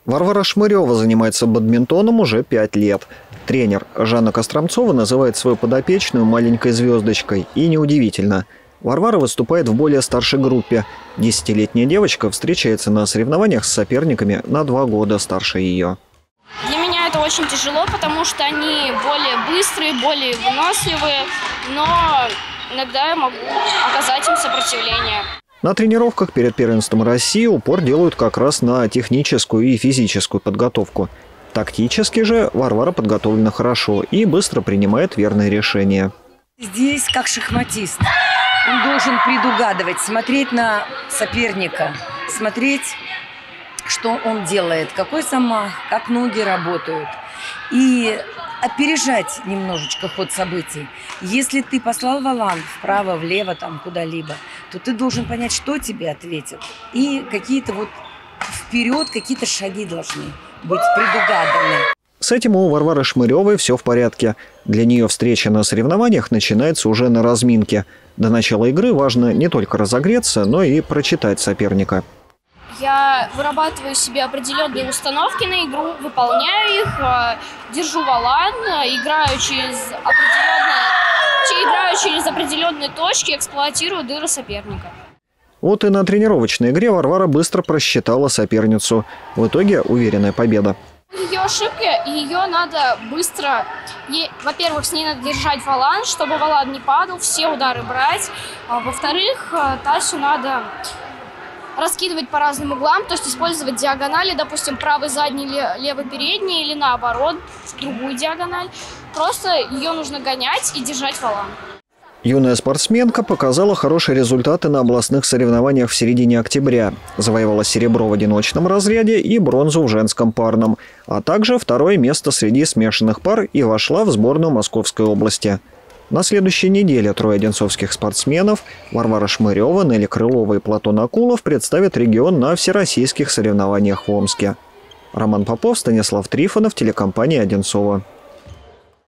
Варвара Шмырева занимается бадминтоном уже 5 лет. Тренер Жанна Костромцова называет свою подопечную маленькой звездочкой. И неудивительно. Варвара выступает в более старшей группе. 10-летняя девочка встречается на соревнованиях с соперниками на 2 года старше ее. Для меня это очень тяжело, потому что они более быстрые, более выносливые, но иногда я могу оказать им сопротивление. На тренировках перед первенством России упор делают как раз на техническую и физическую подготовку. Тактически же Варвара подготовлена хорошо и быстро принимает верные решения. Здесь как шахматист. Он должен предугадывать, смотреть на соперника, смотреть, что он делает, какой замах, как ноги работают. И опережать немножечко ход событий. Если ты послал валан вправо, влево, там куда-либо, то ты должен понять, что тебе ответят. И какие-то вот вперед, какие-то шаги должны быть предугаданы. С этим у Варвары Шмыревой все в порядке. Для нее встреча на соревнованиях начинается уже на разминке. До начала игры важно не только разогреться, но и прочитать соперника. Я вырабатываю себе определенные установки на игру, выполняю их, держу валан, играю через определенные точки, эксплуатирую дыры соперника. Вот и на тренировочной игре Варвара быстро просчитала соперницу. В итоге уверенная победа. Ее ошибки, ее надо быстро, во-первых, с ней надо держать валан, чтобы валан не падал, все удары брать. Во-вторых, Тасю надо раскидывать по разным углам, то есть использовать диагонали, допустим, правый задний, левый передний или наоборот, в другую диагональ. Просто ее нужно гонять и держать валан. Юная спортсменка показала хорошие результаты на областных соревнованиях в середине октября. Завоевала серебро в одиночном разряде и бронзу в женском парном, а также 2-е место среди смешанных пар и вошла в сборную Московской области. На следующей неделе 3 одинцовских спортсменов Варвара Шмырева, Нелли Крылова и Платон Акулов представят регион на всероссийских соревнованиях в Омске. Роман Попов, Станислав Трифонов, телекомпания «Одинцово».